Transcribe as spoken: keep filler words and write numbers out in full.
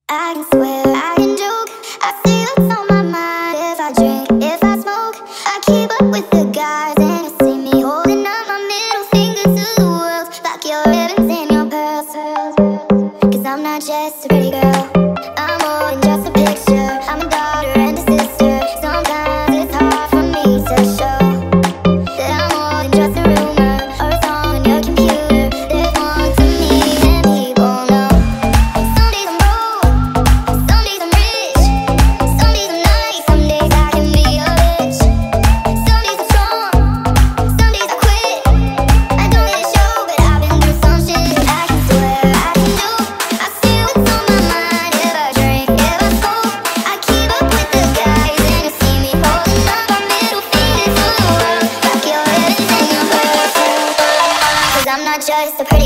I can swear, I can joke. I see what's on my mind. If I drink, if I smoke, I keep up with the guys, and you see me holding up my middle finger to the world, like your ribbons and your pearls. Cause I'm not just a pretty girl, I'm more than just a picture. I'm a daughter and a sister. Sometimes it's hard for me to show that I'm more than just a rumor or a song on your computer. There's more to me than people know. Some days I'm broke, some days I'm rich, some days I'm nice, some days I can be a bitch. Some days I'm strong, some days I quit. I don't let it show, but I've been through some shit. I can swear, I can joke. I see what's on my mind. If I drink, if I smoke, I keep up with the guys, and you see me holding up my middle finger to the world, like your ribbons and your pearls. Cause I'm not just a pretty